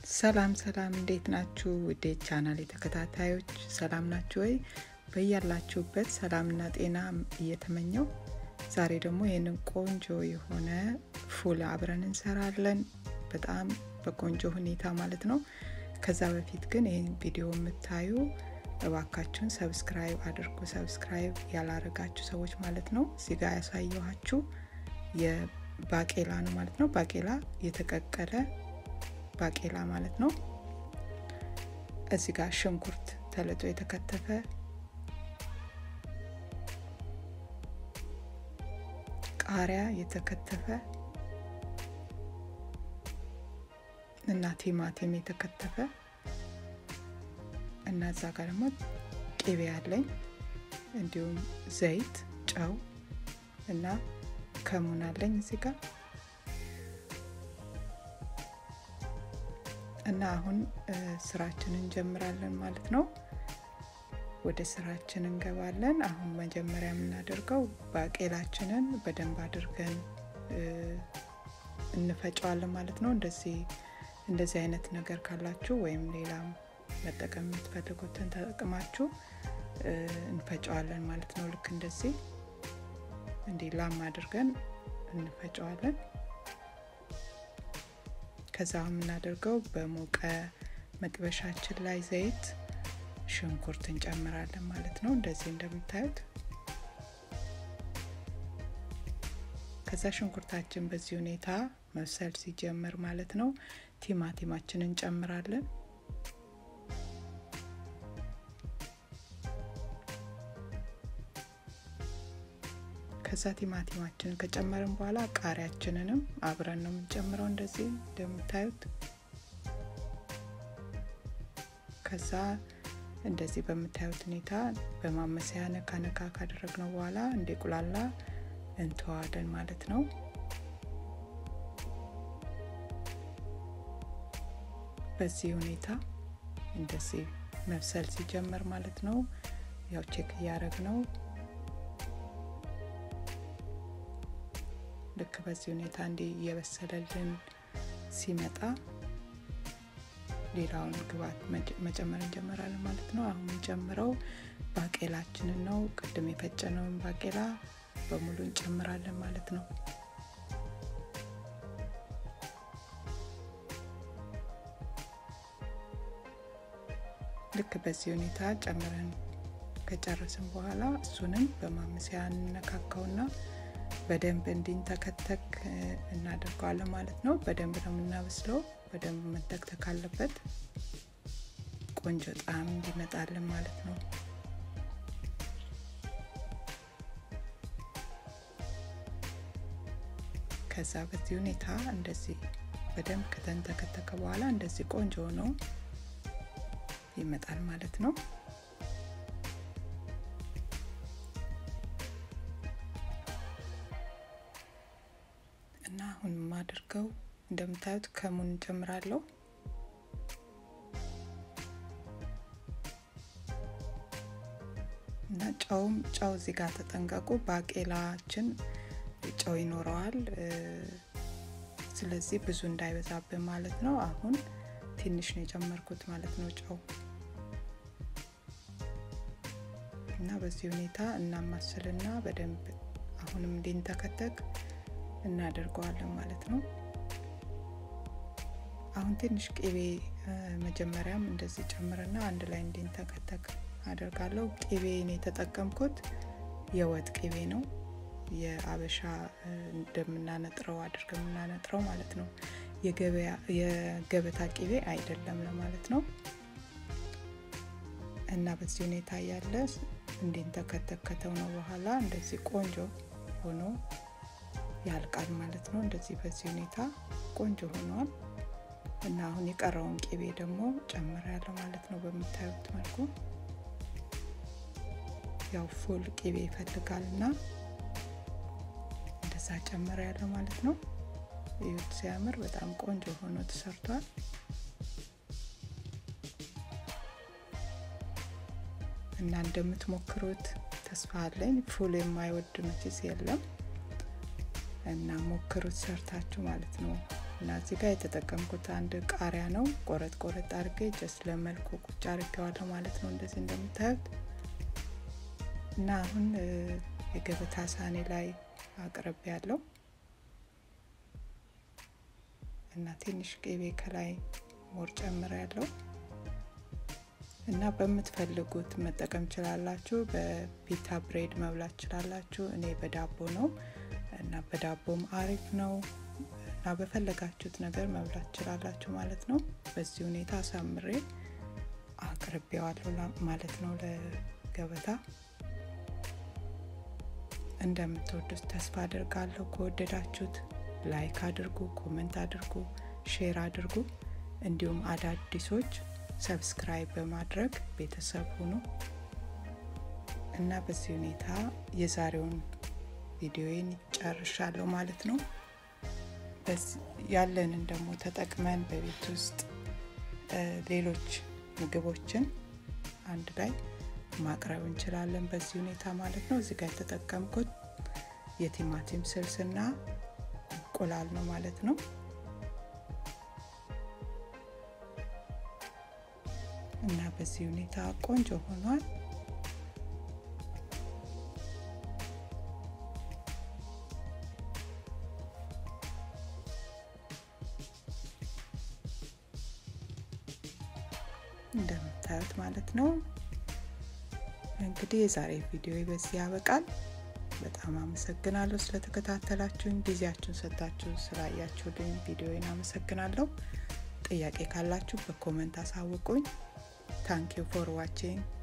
ሰላም እንዴት ናችሁ? ውዴ ቻናሌ ተከታታዮች ሰላም ናችሁ ወይ? በያላችሁበት ሰላምና ጤና እየተመኘው ዛሬ ደግሞ ይሄንን ቆንጆ የሆነ ፉል አብረን እንሰራለን። በጣም በቆንጆ ሁኔታ ማለት ነው። ከዛ በፊት ግን ይሄን ቪዲዮ የምታዩ እባካችሁን ሰብስክራይብ አድርጉ። ሰብስክራይብ ያላረጋችሁ ሰዎች ማለት ነው። እዚህ ጋር ያሳየኋችሁ የባቄላ ነው ማለት ነው። ባቄላ የተቀቀለ ባቄላ ማለት ነው። እዚህ ጋር ሽንኩርት ተልጦ የተከተፈ፣ ቃሪያ የተከተፈ እና ቲማቲም የተከተፈ እና እዛ ጋር ደግሞ ቅቤ አለኝ፣ እንዲሁም ዘይት፣ ጨው እና ከሙን አለኝ እዚህ ጋር እና አሁን ስራችንን እንጀምራለን ማለት ነው። ወደ ስራችን እንገባለን። አሁን መጀመሪያ የምናደርገው ባቄላችንን በደንብ አድርገን እንፈጫዋለን ማለት ነው። እንደዚህ አይነት ነገር ካላችሁ ወይም ሌላም መጠቀም የምትፈልጉትን ተጠቅማችሁ እንፈጫዋለን ማለት ነው። ልክ እንደዚህ ላም አድርገን እንፈጫዋለን። ከዛ የምናደርገው በሞቀ መጥበሻችን ላይ ዘይት፣ ሽንኩርት እንጨምራለን ማለት ነው። እንደዚህ እንደምታዩት። ከዛ ሽንኩርታችን በዚህ ሁኔታ መብሰል ሲጀምር ማለት ነው ቲማቲማችንን እንጨምራለን። ከዛ ቲማቲማችንን ከጨመርን በኋላ ቃሪያችንንም አብረን ነው የምንጨምረው እንደዚህ እንደምታዩት። ከዛ እንደዚህ በምታዩት ሁኔታ በማመሰያ ነካ ካደረግነው በኋላ እንዲቁላላ እንተዋለን ማለት ነው። በዚህ ሁኔታ እንደዚህ መብሰል ሲጀምር ማለት ነው ያው ቼክ ያደረግነው ልክ በዚህ ሁኔታ እየበሰለልን ሲመጣ ሌላውን ግብአት መጨመር እንጀምራለን ማለት ነው። አሁን እንጨምረው ባቄላችንን ነው። ቅድም የፈጨነውን ባቄላ በሙሉ እንጨምራለን ማለት ነው። ልክ በዚህ ሁኔታ ጨምረን ከጨረስን በኋላ እሱንም በማምሰያ እንነካካውና በደንብ እንዲንተከተክ እናደርጋለን ማለት ነው። በደንብ ነው የምናበስለው። በደንብ መተክተክ አለበት ቆንጆ ጣዕም እንዲመጣልን ማለት ነው። ከዛ በዚህ ሁኔታ እንደዚህ በደንብ ከተንተከተከ በኋላ እንደዚህ ቆንጆ ሆኖ ይመጣል ማለት ነው። እና አሁን ማድርገው እንደምታዩት ከሙን ጨምራለሁ እና ጨው እዚህ ጋር ተጠንቀቁ። ባቄላችን ጨው ይኖረዋል፣ ስለዚህ ብዙ እንዳይበዛብን ማለት ነው። አሁን ትንሽ ነው የጨመርኩት ማለት ነው ጨው። እና በዚህ ሁኔታ እናማስልና በደንብ አሁንም እንዲንተከተክ እናደርገዋለን ማለት ነው። አሁን ትንሽ ቅቤ መጀመሪያም እንደዚህ ጨምርና አንድ ላይ እንዲንተከተክ አደርጋለሁ። ቅቤ ነው የተጠቀምኩት፣ የወጥ ቅቤ ነው። የአበሻ እንደምናነጥረው አድርገን እናነጥረው ማለት ነው። የገበታ ቅቤ አይደለም ለማለት ነው። እና በዚህ ሁኔታ ያለ እንዲንተከተከተው ነው በኋላ እንደዚህ ቆንጆ ሆኖ ያልቃል ማለት ነው። እንደዚህ በዚህ ሁኔታ ቆንጆ ሆኗል። እና አሁን የቀረውን ቅቤ ደግሞ ጨምራለሁ ማለት ነው። በምታዩት መልኩ ያው ፉል ቅቤ ይፈልጋልና እንደዛ ጨምራለሁ ማለት ነው። ይሁት ሲያምር በጣም ቆንጆ ሆኖ ተሰርቷል። እና እንደምትሞክሩት ተስፋ አለኝ። ፉል የማይወድ መቼስ የለም እና ሞክሩት ሰርታችሁ ማለት ነው። እና እዚህ ጋር የተጠቀምኩት አንድ ቃሪያ ነው። ቆረጥ አድርጌ ጀስት ለመልኩ ቁጭ አድርጌዋለሁ ማለት ነው እንደዚህ እንደምታዩት። እና አሁን የገበታ ሳህኔ ላይ አቅርቤያለሁ እና ትንሽ ቅቤ ከላይ ሞር ጨምሬያለሁ። እና በምትፈልጉት መጠቀም ትችላላችሁ። በፒታ ብሬድ መብላት ትችላላችሁ። እኔ በዳቦ ነው እና በዳቦም አሪፍ ነው እና በፈለጋችሁት ነገር መብላት ትችላላችሁ ማለት ነው። በዚህ ሁኔታ አሳምሬ አቅርቤዋለሁ ማለት ነው ለገበታ። እንደምትወዱት ተስፋ አደርጋለሁ። ከወደዳችሁት ላይክ አድርጉ፣ ኮሜንት አድርጉ፣ ሼር አድርጉ። እንዲሁም አዳዲሶች ሰብስክራይብ በማድረግ ቤተሰብ ሁኑ። እና በዚህ ሁኔታ የዛሬውን ቪዲዮዬን ጨርሻለሁ ማለት ነው። ያለንን ደግሞ ተጠቅመን በቤት ውስጥ ሌሎች ምግቦችን አንድ ላይ ማቅረብ እንችላለን በዚህ ሁኔታ ማለት ነው። እዚህ ጋር የተጠቀምኩት የቲማቲም ስልስና እንቁላል ነው ማለት ነው። እና በዚህ ሁኔታ ቆንጆ ሆኗል። እንደምታዩት ማለት ነው። እንግዲህ የዛሬ ቪዲዮ በዚህ ያበቃል። በጣም አመሰግናለሁ ስለተከታተላችሁኝ፣ ጊዜያችሁን ሰጣችሁ ስላያችሁልኝ ቪዲዮዬን አመሰግናለሁ። ጥያቄ ካላችሁ በኮሜንት አሳውቁኝ። Thank you for watching.